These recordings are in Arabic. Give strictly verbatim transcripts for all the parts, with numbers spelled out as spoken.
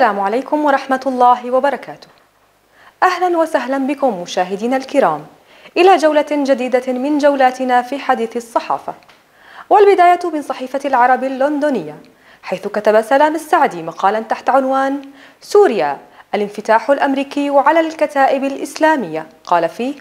السلام عليكم ورحمة الله وبركاته. أهلا وسهلا بكم مشاهدينا الكرام إلى جولة جديدة من جولاتنا في حديث الصحافة، والبداية من صحيفة العرب اللندنية، حيث كتب سلام السعدي مقالا تحت عنوان سوريا الانفتاح الأمريكي على الكتائب الإسلامية. قال فيه: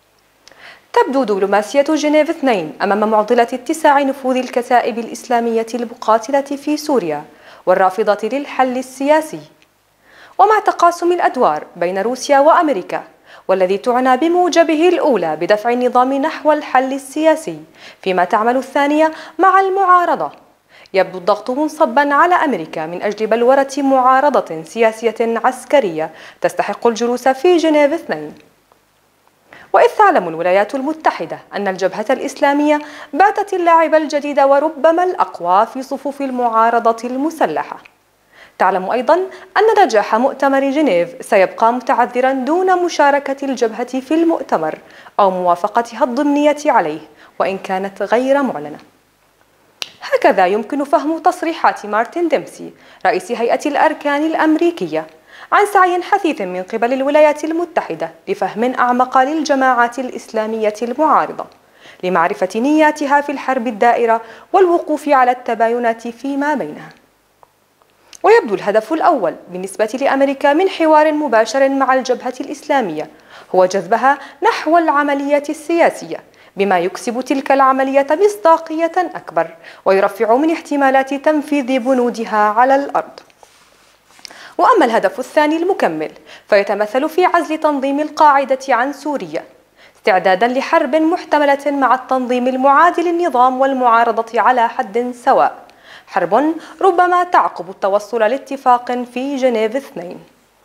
تبدو دبلوماسية جنيف اثنين أمام معضلة اتساع نفوذ الكتائب الإسلامية المقاتلة في سوريا والرافضة للحل السياسي، ومع تقاسم الأدوار بين روسيا وأمريكا، والذي تعنى بموجبه الأولى بدفع النظام نحو الحل السياسي، فيما تعمل الثانية مع المعارضة، يبدو الضغط منصبا على أمريكا من أجل بلورة معارضة سياسية عسكرية تستحق الجلوس في جنيف اثنين. وإذ تعلم الولايات المتحدة أن الجبهة الإسلامية باتت اللاعب الجديد وربما الأقوى في صفوف المعارضة المسلحة، تعلم أيضا أن نجاح مؤتمر جنيف سيبقى متعذرا دون مشاركة الجبهة في المؤتمر أو موافقتها الضمنية عليه، وإن كانت غير معلنة. هكذا يمكن فهم تصريحات مارتن ديمسي رئيس هيئة الأركان الأمريكية عن سعي حثيث من قبل الولايات المتحدة لفهم أعمق للجماعات الإسلامية المعارضة لمعرفة نياتها في الحرب الدائرة والوقوف على التباينات فيما بينها. ويبدو الهدف الأول بالنسبة لأمريكا من حوار مباشر مع الجبهة الإسلامية هو جذبها نحو العملية السياسية، بما يكسب تلك العملية مصداقية أكبر ويرفع من احتمالات تنفيذ بنودها على الأرض. وأما الهدف الثاني المكمل فيتمثل في عزل تنظيم القاعدة عن سوريا استعدادا لحرب محتملة مع التنظيم المعادي للنظام والمعارضة على حد سواء، حرب ربما تعقب التوصل لاتفاق في جنيف اثنين.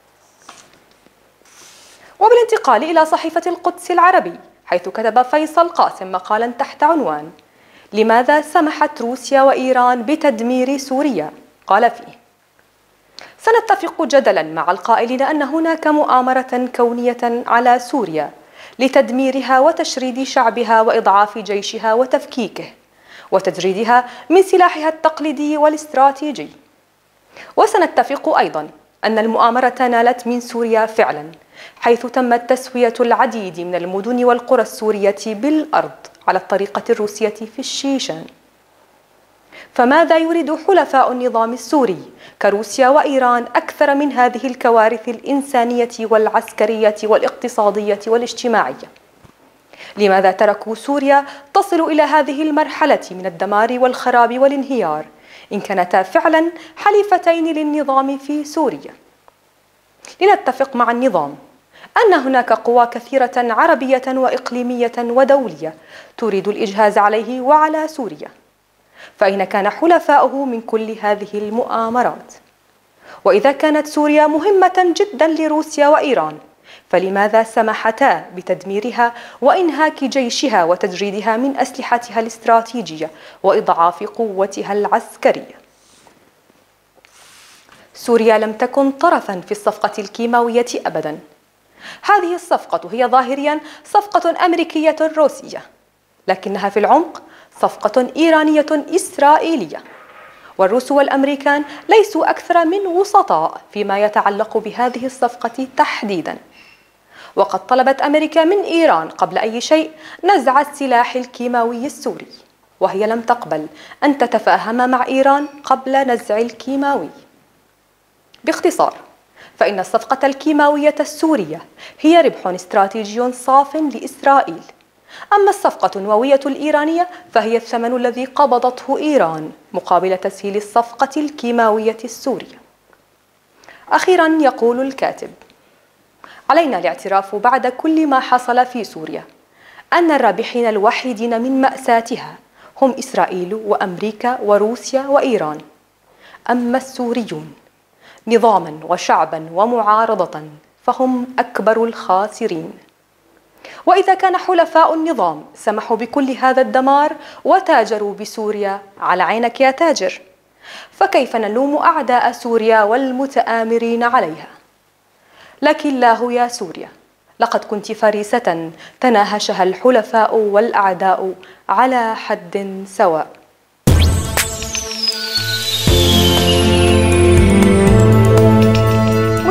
وبالانتقال إلى صحيفة القدس العربي، حيث كتب فيصل قاسم مقالا تحت عنوان لماذا سمحت روسيا وإيران بتدمير سوريا؟ قال فيه: سنتفق جدلا مع القائلين أن هناك مؤامرة كونية على سوريا لتدميرها وتشريد شعبها وإضعاف جيشها وتفكيكه وتجريدها من سلاحها التقليدي والاستراتيجي. وسنتفق أيضا أن المؤامرة نالت من سوريا فعلا، حيث تمت تسوية العديد من المدن والقرى السورية بالأرض على الطريقة الروسية في الشيشان. فماذا يريد حلفاء النظام السوري كروسيا وإيران أكثر من هذه الكوارث الإنسانية والعسكرية والاقتصادية والاجتماعية؟ لماذا تركوا سوريا تصل إلى هذه المرحلة من الدمار والخراب والانهيار إن كانتا فعلا حليفتين للنظام في سوريا؟ لنتفق مع النظام أن هناك قوى كثيرة عربية وإقليمية ودولية تريد الإجهاز عليه وعلى سوريا، فأين كان حلفاؤه من كل هذه المؤامرات؟ وإذا كانت سوريا مهمة جدا لروسيا وإيران، فلماذا سمحتا بتدميرها وإنهاك جيشها وتجريدها من أسلحتها الاستراتيجية وإضعاف قوتها العسكرية؟ سوريا لم تكن طرفا في الصفقة الكيماوية أبدا. هذه الصفقة هي ظاهريا صفقة أمريكية روسية، لكنها في العمق صفقة إيرانية إسرائيلية، والروس والأمريكان ليسوا أكثر من وسطاء فيما يتعلق بهذه الصفقة تحديدا. وقد طلبت أمريكا من إيران قبل أي شيء نزع السلاح الكيماوي السوري، وهي لم تقبل أن تتفاهم مع إيران قبل نزع الكيماوي. باختصار، فإن الصفقة الكيماوية السورية هي ربح استراتيجي صاف لإسرائيل، أما الصفقة النووية الإيرانية فهي الثمن الذي قبضته إيران مقابل تسهيل الصفقة الكيماوية السورية. أخيرا يقول الكاتب: علينا الاعتراف بعد كل ما حصل في سوريا أن الرابحين الوحيدين من مأساتها هم إسرائيل وأمريكا وروسيا وإيران، أما السوريون نظاما وشعبا ومعارضة فهم أكبر الخاسرين. وإذا كان حلفاء النظام سمحوا بكل هذا الدمار وتاجروا بسوريا على عينك يا تاجر، فكيف نلوم أعداء سوريا والمتآمرين عليها؟ لك الله يا سوريا، لقد كنت فريسة تناهشها الحلفاء والأعداء على حد سواء.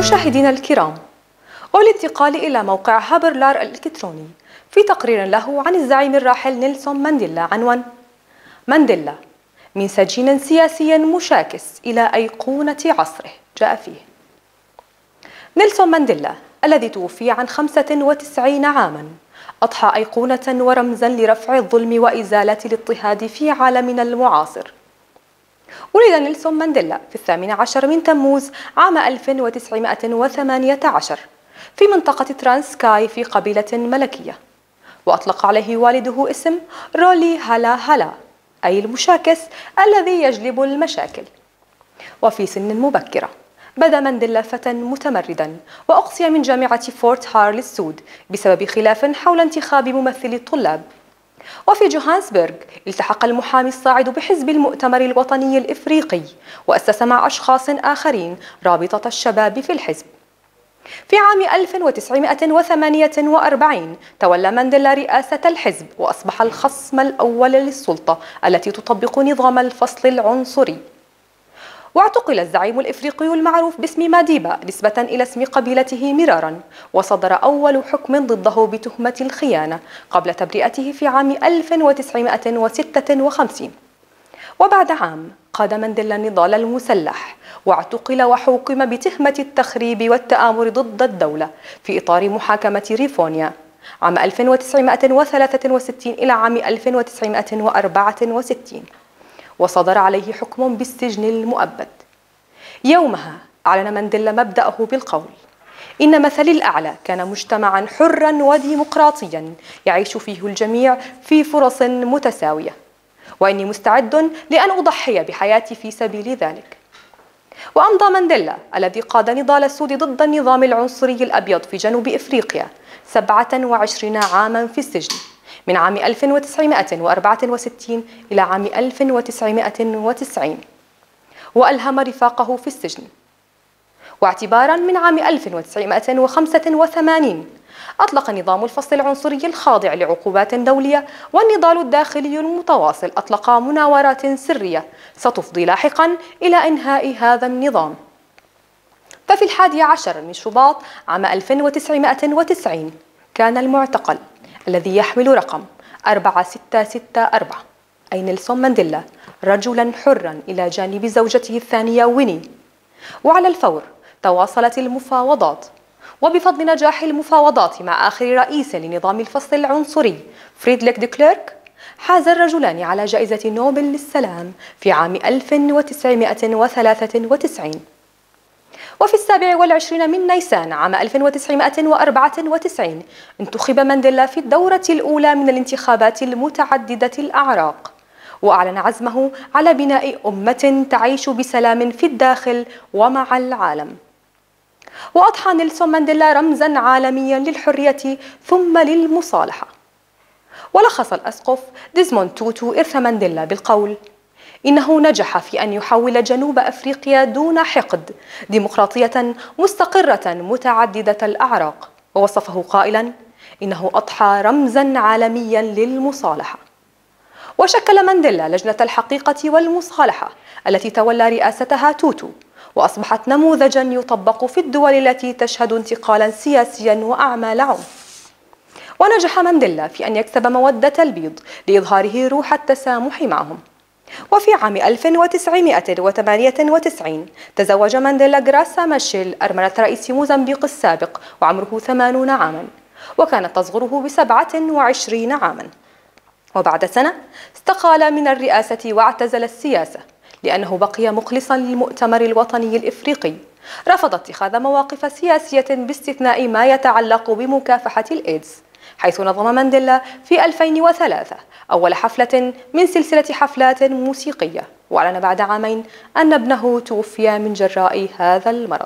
مشاهدينا الكرام، والانتقال إلى موقع هابرلار الإلكتروني في تقرير له عن الزعيم الراحل نيلسون مانديلا عنوان مانديلا من سجين سياسي مشاكس إلى أيقونة عصره جاء فيه: نيلسون مانديلا الذي توفي عن خمسة وتسعين عاما أضحى أيقونة ورمزا لرفع الظلم وإزالة الاضطهاد في عالمنا المعاصر. ولد نيلسون مانديلا في الثامن عشر من تموز عام ألف وتسعمائة وثمانية عشر في منطقة ترانسكاي في قبيلة ملكية، وأطلق عليه والده اسم رولي هالا هالا، أي المشاكس الذي يجلب المشاكل. وفي سن مبكرة بدا مانديلا فتى متمردا، وأقصي من جامعة فورت هار للسود بسبب خلاف حول انتخاب ممثلي الطلاب. وفي جوهانسبرغ التحق المحامي الصاعد بحزب المؤتمر الوطني الإفريقي، وأسس مع أشخاص آخرين رابطة الشباب في الحزب. في عام ألف وتسعمائة وثمانية وأربعين تولى مانديلا رئاسة الحزب، وأصبح الخصم الأول للسلطة التي تطبق نظام الفصل العنصري. واعتقل الزعيم الإفريقي المعروف باسم ماديبا نسبة إلى اسم قبيلته مرارا، وصدر أول حكم ضده بتهمة الخيانة قبل تبرئته في عام ألف وتسعمائة وستة وخمسين. وبعد عام قاد مانديلا النضال المسلح، واعتقل وحوكم بتهمة التخريب والتآمر ضد الدولة في إطار محاكمة ريفونيا عام ألف وتسعمائة وثلاثة وستين إلى عام ألف وتسعمائة وأربعة وستين، وصدر عليه حكم بالسجن المؤبد. يومها أعلن مانديلا مبدأه بالقول: إن مثلي الأعلى كان مجتمعا حرا وديمقراطيا يعيش فيه الجميع في فرص متساوية، وإني مستعد لأن أضحي بحياتي في سبيل ذلك. وأمضى مانديلا الذي قاد نضال السود ضد النظام العنصري الأبيض في جنوب إفريقيا سبعة وعشرين عاما في السجن، من عام ألف وتسعمائة وأربعة وستين إلى عام ألف وتسعمائة وتسعين، وألهم رفاقه في السجن. واعتبارا من عام ألف وتسعمائة وخمسة وثمانين أطلق نظام الفصل العنصري الخاضع لعقوبات دولية والنضال الداخلي المتواصل أطلق مناورات سرية ستفضي لاحقا إلى إنهاء هذا النظام. ففي الحادي عشر من شباط عام ألف وتسعمائة وتسعين كان المعتقل الذي يحمل رقم أربعة ستة ستة أربعة، أي نيلسون مانديلا، رجلا حرا إلى جانب زوجته الثانية ويني. وعلى الفور تواصلت المفاوضات، وبفضل نجاح المفاوضات مع آخر رئيس لنظام الفصل العنصري فريدريك دي كليرك، حاز الرجلان على جائزة نوبل للسلام في عام ألف وتسعمائة وثلاثة وتسعين. وفي السابع والعشرين من نيسان عام ألف وتسعمائة وأربعة وتسعين انتخب مانديلا في الدورة الأولى من الانتخابات المتعددة الأعراق، وأعلن عزمه على بناء أمة تعيش بسلام في الداخل ومع العالم. وأضحى نيلسون مانديلا رمزا عالميا للحرية ثم للمصالحة. ولخص الأسقف ديزموند توتو إرث مانديلا بالقول: إنه نجح في أن يحول جنوب أفريقيا دون حقد ديمقراطية مستقرة متعددة الأعراق، ووصفه قائلا: إنه أضحى رمزا عالميا للمصالحة. وشكل مانديلا لجنة الحقيقة والمصالحة التي تولى رئاستها توتو، وأصبحت نموذجا يطبق في الدول التي تشهد انتقالا سياسيا وأعمال عنف. ونجح مانديلا في أن يكسب مودة البيض لإظهاره روح التسامح معهم. وفي عام ألف وتسعمائة وثمانية وتسعين تزوج مانديلا غراسا ماشيل أرملة رئيس موزمبيق السابق وعمره ثمانون عاما، وكانت تصغره بسبعة وعشرين عاما. وبعد سنة استقال من الرئاسة واعتزل السياسة لأنه بقي مخلصا للمؤتمر الوطني الإفريقي. رفض اتخاذ مواقف سياسية باستثناء ما يتعلق بمكافحة الإيدز، حيث نظم مانديلا في ألفين وثلاثة أول حفلة من سلسلة حفلات موسيقية، وأعلن بعد عامين أن ابنه توفي من جراء هذا المرض.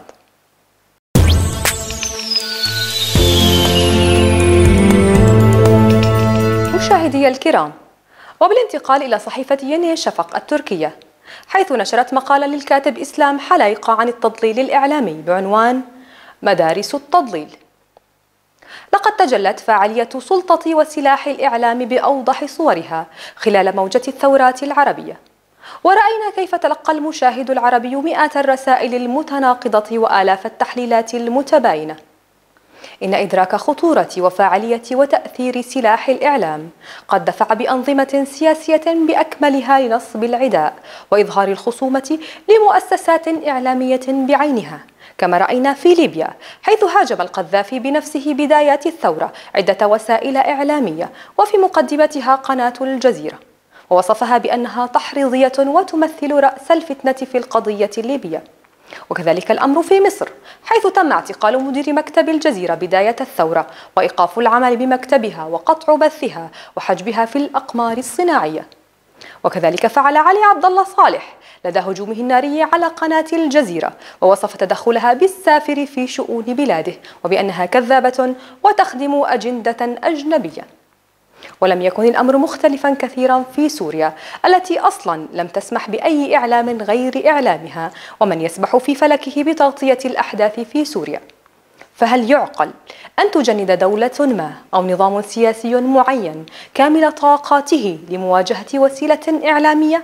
مشاهدي الكرام، وبالانتقال إلى صحيفة يني الشفق التركية، حيث نشرت مقالا للكاتب إسلام حلايقة عن التضليل الإعلامي بعنوان مدارس التضليل. لقد تجلت فاعلية سلطة وسلاح الإعلام بأوضح صورها خلال موجة الثورات العربية، ورأينا كيف تلقى المشاهد العربي مئات الرسائل المتناقضة وآلاف التحليلات المتباينة. إن إدراك خطورة وفاعلية وتأثير سلاح الإعلام قد دفع بأنظمة سياسية بأكملها لنصب العداء وإظهار الخصومة لمؤسسات إعلامية بعينها، كما رأينا في ليبيا حيث هاجم القذافي بنفسه بدايات الثورة عدة وسائل إعلامية وفي مقدمتها قناة الجزيرة، ووصفها بأنها تحريضية وتمثل رأس الفتنة في القضية الليبية. وكذلك الأمر في مصر حيث تم اعتقال مدير مكتب الجزيرة بداية الثورة وإيقاف العمل بمكتبها وقطع بثها وحجبها في الأقمار الصناعية. وكذلك فعل علي عبد الله صالح لدى هجومه الناري على قناة الجزيرة، ووصف تدخلها بالسافر في شؤون بلاده وبأنها كذابة وتخدم أجندة أجنبية. ولم يكن الأمر مختلفا كثيرا في سوريا التي أصلا لم تسمح بأي إعلام غير إعلامها ومن يسبح في فلكه بتغطية الأحداث في سوريا. فهل يعقل أن تجند دولة ما أو نظام سياسي معين كامل طاقاته لمواجهة وسيلة إعلامية؟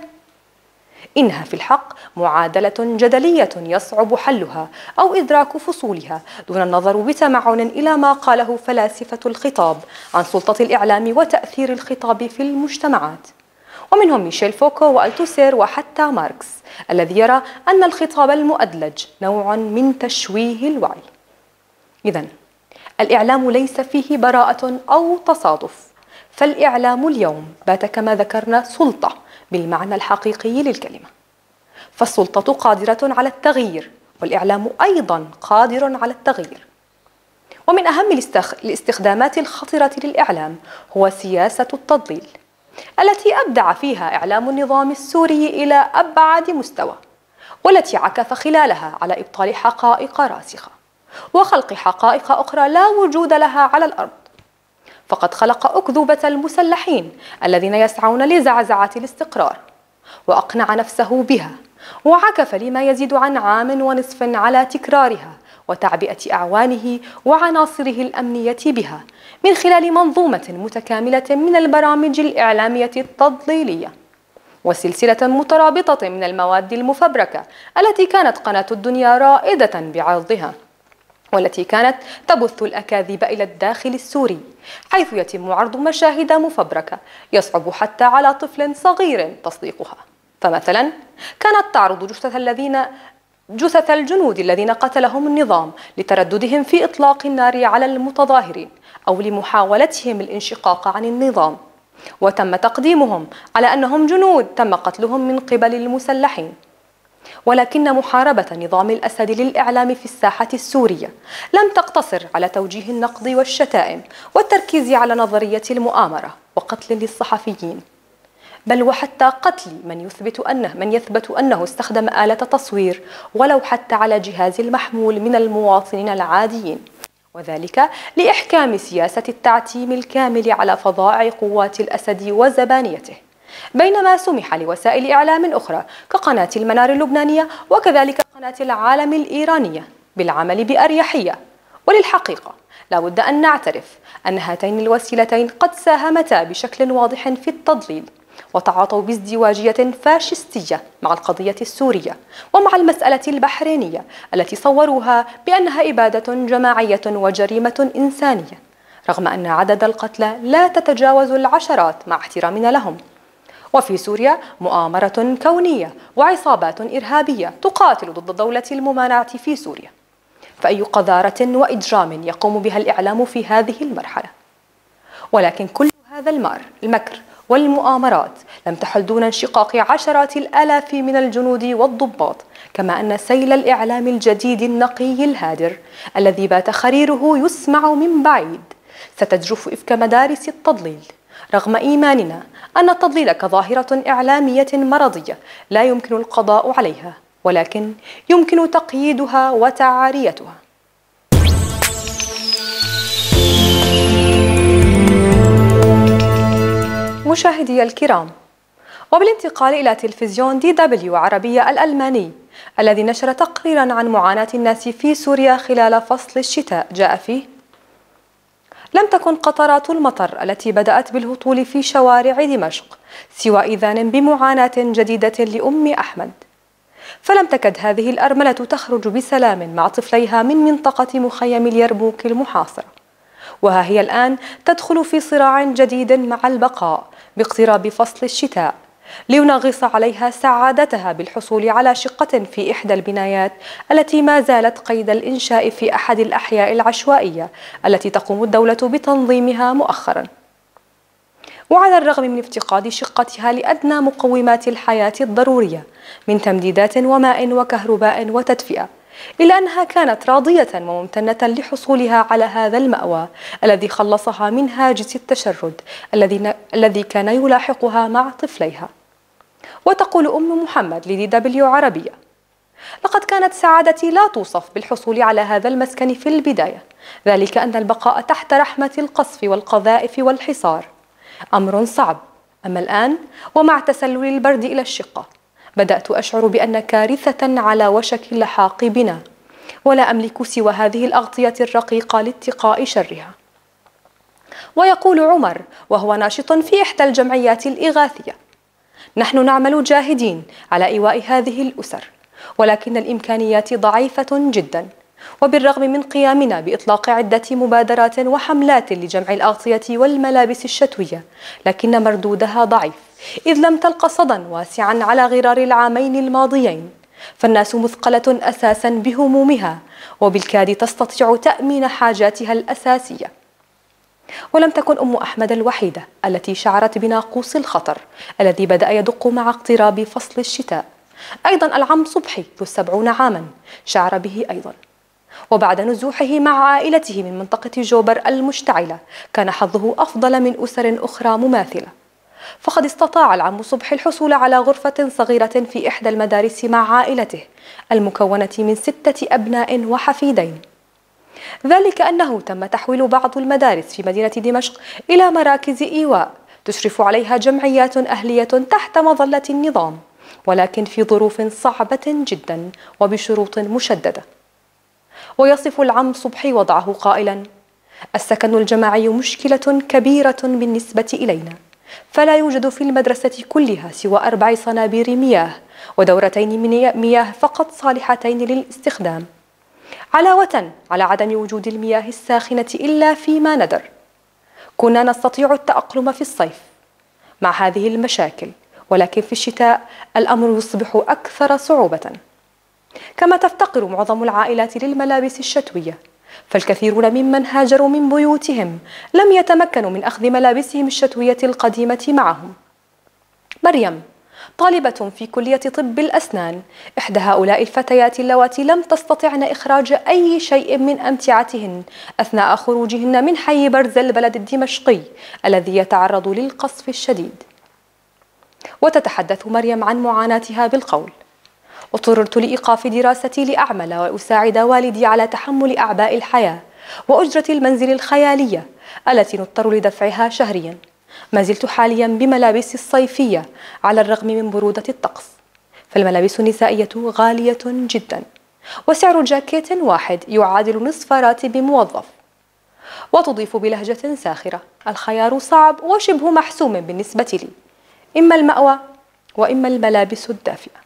إنها في الحق معادلة جدلية يصعب حلها أو إدراك فصولها دون النظر بتمعن إلى ما قاله فلاسفة الخطاب عن سلطة الإعلام وتأثير الخطاب في المجتمعات، ومنهم ميشيل فوكو والتوسير وحتى ماركس الذي يرى أن الخطاب المؤدلج نوع من تشويه الوعي. إذن الإعلام ليس فيه براءة أو تصادف، فالإعلام اليوم بات كما ذكرنا سلطة بالمعنى الحقيقي للكلمة، فالسلطة قادرة على التغيير والإعلام أيضا قادر على التغيير. ومن أهم الاستخدامات الخطرة للإعلام هو سياسة التضليل التي أبدع فيها إعلام النظام السوري إلى أبعد مستوى، والتي عكف خلالها على إبطال حقائق راسخة وخلق حقائق أخرى لا وجود لها على الأرض. فقد خلق أكذوبة المسلحين الذين يسعون لزعزعة الاستقرار وأقنع نفسه بها، وعكف لما يزيد عن عام ونصف على تكرارها وتعبئة أعوانه وعناصره الأمنية بها من خلال منظومة متكاملة من البرامج الإعلامية التضليلية وسلسلة مترابطة من المواد المفبركة التي كانت قناة الدنيا رائدة بعرضها، والتي كانت تبث الأكاذيب إلى الداخل السوري، حيث يتم عرض مشاهد مفبركة يصعب حتى على طفل صغير تصديقها. فمثلا كانت تعرض جثث الذين جثث الجنود الذين قتلهم النظام لترددهم في إطلاق النار على المتظاهرين أو لمحاولتهم الانشقاق عن النظام، وتم تقديمهم على أنهم جنود تم قتلهم من قبل المسلحين. ولكن محاربة نظام الأسد للإعلام في الساحة السورية لم تقتصر على توجيه النقد والشتائم والتركيز على نظرية المؤامرة وقتل للصحفيين، بل وحتى قتل من يثبت أنه من يثبت أنه استخدم آلة تصوير ولو حتى على جهاز المحمول من المواطنين العاديين، وذلك لإحكام سياسة التعتيم الكامل على فظائع قوات الأسد وزبانيته، بينما سمح لوسائل إعلام أخرى كقناة المنار اللبنانية وكذلك قناة العالم الإيرانية بالعمل بأريحية. وللحقيقة لا بد أن نعترف أن هاتين الوسيلتين قد ساهمتا بشكل واضح في التضليل وتعاطوا بازدواجية فاشستية مع القضية السورية ومع المسألة البحرينية التي صوروها بأنها إبادة جماعية وجريمة إنسانية، رغم أن عدد القتلى لا تتجاوز العشرات مع احترامنا لهم. وفي سوريا مؤامرة كونية وعصابات إرهابية تقاتل ضد الدولة الممانعة في سوريا، فأي قذارة وإجرام يقوم بها الإعلام في هذه المرحلة. ولكن كل هذا المار المكر والمؤامرات لم تحل دون انشقاق عشرات الآلاف من الجنود والضباط، كما أن سيل الإعلام الجديد النقي الهادر الذي بات خريره يسمع من بعيد ستجرف إفك مدارس التضليل، رغم إيماننا أن التضليل كظاهرة إعلامية مرضية لا يمكن القضاء عليها، ولكن يمكن تقييدها وتعاريتها. مشاهدي الكرام، وبالانتقال إلى تلفزيون دي دبليو عربية الألماني الذي نشر تقريرا عن معاناة الناس في سوريا خلال فصل الشتاء جاء فيه: لم تكن قطرات المطر التي بدأت بالهطول في شوارع دمشق سوى إذان بمعاناة جديدة لأم أحمد، فلم تكد هذه الأرملة تخرج بسلام مع طفليها من منطقة مخيم اليرموك المحاصرة، وها هي الآن تدخل في صراع جديد مع البقاء باقتراب فصل الشتاء، لينغص عليها سعادتها بالحصول على شقة في إحدى البنايات التي ما زالت قيد الإنشاء في أحد الأحياء العشوائية التي تقوم الدولة بتنظيمها مؤخرا. وعلى الرغم من افتقاد شقتها لأدنى مقومات الحياة الضرورية من تمديدات وماء وكهرباء وتدفئة، إلا أنها كانت راضية وممتنة لحصولها على هذا المأوى الذي خلصها من هاجس التشرد الذي الذي كان يلاحقها مع طفليها. وتقول أم محمد لدي دبليو عربية: لقد كانت سعادتي لا توصف بالحصول على هذا المسكن في البداية، ذلك أن البقاء تحت رحمة القصف والقذائف والحصار أمر صعب، أما الآن ومع تسلل البرد إلى الشقة بدأت أشعر بأن كارثة على وشك اللحاق بنا، ولا أملك سوى هذه الأغطية الرقيقة لاتقاء شرها. ويقول عمر وهو ناشط في إحدى الجمعيات الإغاثية: نحن نعمل جاهدين على إيواء هذه الأسر، ولكن الإمكانيات ضعيفة جدا، وبالرغم من قيامنا بإطلاق عدة مبادرات وحملات لجمع الأغطية والملابس الشتوية، لكن مردودها ضعيف، إذ لم تلق صدى واسعا على غرار العامين الماضيين، فالناس مثقلة أساسا بهمومها، وبالكاد تستطيع تأمين حاجاتها الأساسية. ولم تكن أم أحمد الوحيدة التي شعرت بناقوس الخطر الذي بدأ يدق مع اقتراب فصل الشتاء، أيضا العم صبحي ذو السبعون عاما شعر به أيضا، وبعد نزوحه مع عائلته من منطقة جوبر المشتعلة كان حظه أفضل من أسر أخرى مماثلة، فقد استطاع العم صبحي الحصول على غرفة صغيرة في إحدى المدارس مع عائلته المكونة من ستة أبناء وحفيدين، ذلك أنه تم تحويل بعض المدارس في مدينة دمشق إلى مراكز إيواء تشرف عليها جمعيات أهلية تحت مظلة النظام، ولكن في ظروف صعبة جدا وبشروط مشددة. ويصف العم صبحي وضعه قائلا: السكن الجماعي مشكلة كبيرة بالنسبة إلينا، فلا يوجد في المدرسة كلها سوى أربع صنابير مياه ودورتين من مياه فقط صالحتين للاستخدام، علاوة على عدم وجود المياه الساخنة إلا فيما ندر. كنا نستطيع التأقلم في الصيف مع هذه المشاكل، ولكن في الشتاء الأمر يصبح أكثر صعوبة. كما تفتقر معظم العائلات للملابس الشتوية، فالكثيرون ممن هاجروا من بيوتهم لم يتمكنوا من أخذ ملابسهم الشتوية القديمة معهم. مريم طالبة في كلية طب الأسنان، إحدى هؤلاء الفتيات اللواتي لم تستطعن إخراج أي شيء من أمتعتهن أثناء خروجهن من حي برز البلد الدمشقي الذي يتعرض للقصف الشديد. وتتحدث مريم عن معاناتها بالقول: اضطررت لإيقاف دراستي لأعمل وأساعد والدي على تحمل أعباء الحياة وأجرة المنزل الخيالية التي نضطر لدفعها شهريا. ما زلت حاليا بملابسي الصيفية على الرغم من برودة الطقس، فالملابس النسائية غالية جدا، وسعر جاكيت واحد يعادل نصف راتب موظف. وتضيف بلهجة ساخرة: الخيار صعب وشبه محسوم بالنسبة لي، إما المأوى وإما الملابس الدافئة.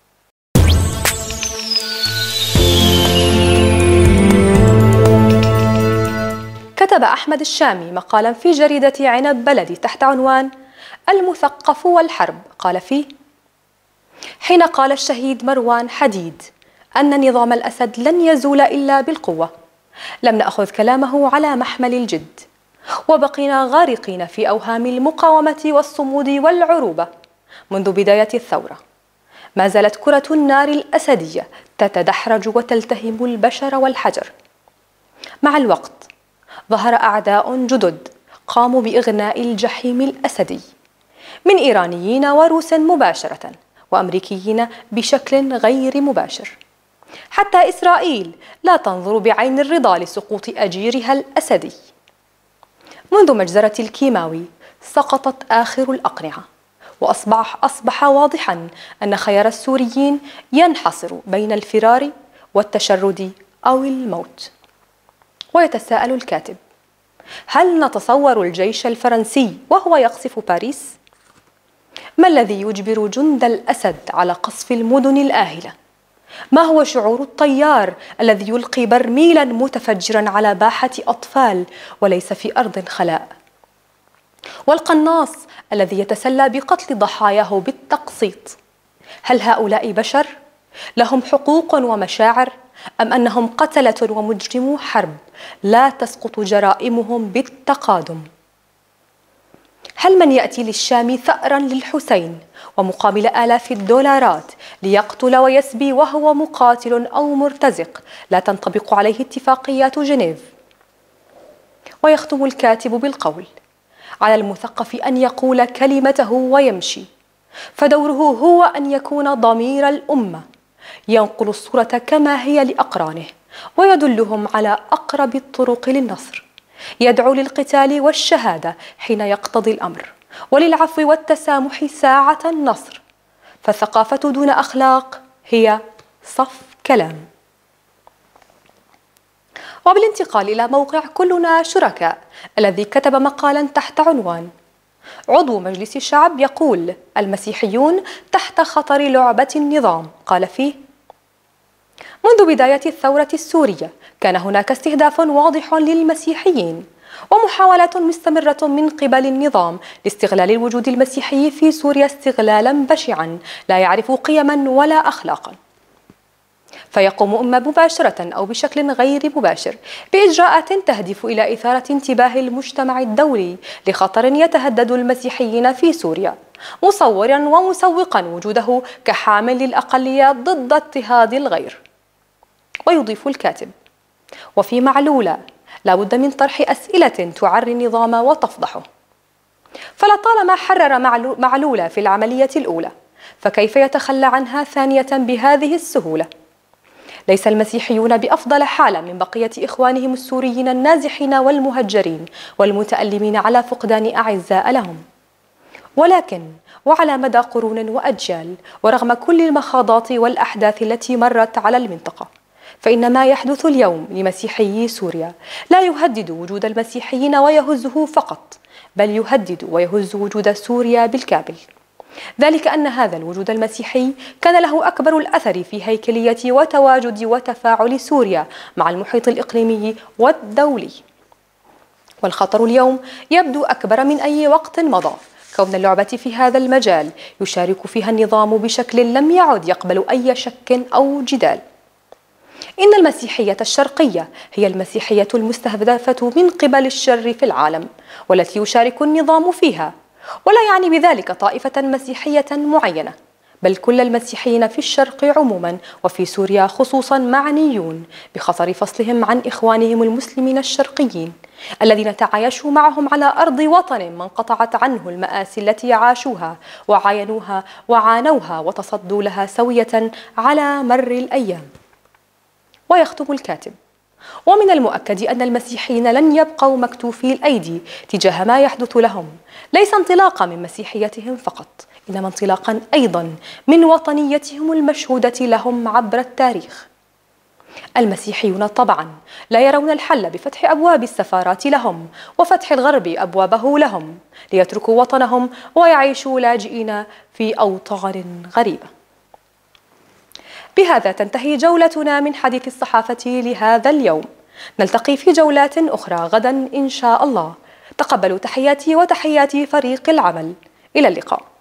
كتب أحمد الشامي مقالا في جريدة عنب بلدي تحت عنوان المثقف والحرب، قال فيه: حين قال الشهيد مروان حديد أن نظام الأسد لن يزول إلا بالقوة، لم نأخذ كلامه على محمل الجد، وبقينا غارقين في أوهام المقاومة والصمود والعروبة منذ بداية الثورة. ما زالت كرة النار الأسدية تتدحرج وتلتهم البشر والحجر. مع الوقت ظهر أعداء جدد قاموا بإغناء الجحيم الأسدي من إيرانيين وروس مباشرة، وأمريكيين بشكل غير مباشر. حتى إسرائيل لا تنظر بعين الرضا لسقوط أجيرها الأسدي. منذ مجزرة الكيماوي سقطت آخر الأقنعة، وأصبح أصبح واضحا أن خيار السوريين ينحصر بين الفرار والتشرد أو الموت. ويتساءل الكاتب: هل نتصور الجيش الفرنسي وهو يقصف باريس؟ ما الذي يجبر جند الأسد على قصف المدن الآهلة؟ ما هو شعور الطيار الذي يلقي برميلا متفجرا على باحة أطفال وليس في أرض خلاء؟ والقناص الذي يتسلى بقتل ضحاياه بالتقسيط، هل هؤلاء بشر؟ لهم حقوق ومشاعر؟ أم أنهم قتلة ومجرمو حرب لا تسقط جرائمهم بالتقادم؟ هل من يأتي للشام ثأرا للحسين ومقابل آلاف الدولارات ليقتل ويسبي وهو مقاتل أو مرتزق لا تنطبق عليه اتفاقيات جنيف؟ ويختم الكاتب بالقول: على المثقف أن يقول كلمته ويمشي، فدوره هو أن يكون ضمير الأمة، ينقل الصورة كما هي لأقرانه ويدلهم على أقرب الطرق للنصر، يدعو للقتال والشهادة حين يقتضي الأمر، وللعفو والتسامح ساعة النصر، فالثقافة دون أخلاق هي صف كلام. وبالانتقال إلى موقع كلنا شركاء الذي كتب مقالا تحت عنوان: عضو مجلس الشعب يقول المسيحيون تحت خطر لعبة النظام، قال فيه: منذ بداية الثورة السورية كان هناك استهداف واضح للمسيحيين ومحاولات مستمرة من قبل النظام لاستغلال الوجود المسيحي في سوريا استغلالا بشعا لا يعرف قيما ولا أخلاقا، فيقوم إما مباشرة أو بشكل غير مباشر بإجراءات تهدف إلى إثارة انتباه المجتمع الدولي لخطر يتهدد المسيحيين في سوريا، مصورا ومسوقا وجوده كحامل للأقليات ضد اضطهاد الغير. ويضيف الكاتب: وفي معلولة لا بد من طرح أسئلة تعري النظام وتفضحه، فلطالما حرر معلولة في العملية الأولى، فكيف يتخلى عنها ثانية بهذه السهولة؟ ليس المسيحيون بأفضل حالة من بقية إخوانهم السوريين النازحين والمهجرين والمتألمين على فقدان أعزاء لهم، ولكن وعلى مدى قرون وأجيال ورغم كل المخاضات والأحداث التي مرت على المنطقة، فإن ما يحدث اليوم لمسيحيي سوريا لا يهدد وجود المسيحيين ويهزه فقط، بل يهدد ويهز وجود سوريا بالكامل. ذلك أن هذا الوجود المسيحي كان له أكبر الأثر في هيكلية وتواجد وتفاعل سوريا مع المحيط الإقليمي والدولي. والخطر اليوم يبدو أكبر من أي وقت مضى، كون اللعبة في هذا المجال يشارك فيها النظام بشكل لم يعد يقبل أي شك أو جدال. إن المسيحية الشرقية هي المسيحية المستهدفة من قبل الشر في العالم، والتي يشارك النظام فيها، ولا يعني بذلك طائفة مسيحية معينة، بل كل المسيحيين في الشرق عموما وفي سوريا خصوصا معنيون بخطر فصلهم عن إخوانهم المسلمين الشرقيين الذين تعايشوا معهم على أرض وطن من انقطعت عنه المآسي التي عاشوها وعاينوها وعانوها وتصدوا لها سوية على مر الأيام. ويختم الكاتب: ومن المؤكد أن المسيحيين لن يبقوا مكتوفي الأيدي تجاه ما يحدث لهم، ليس انطلاقا من مسيحيتهم فقط، إنما انطلاقا أيضا من وطنيتهم المشهودة لهم عبر التاريخ. المسيحيون طبعا لا يرون الحل بفتح أبواب السفارات لهم وفتح الغرب أبوابه لهم ليتركوا وطنهم ويعيشوا لاجئين في أوطان غريبة. بهذا تنتهي جولتنا من حديث الصحافة لهذا اليوم، نلتقي في جولات أخرى غدا إن شاء الله. تقبلوا تحياتي وتحيات فريق العمل، إلى اللقاء.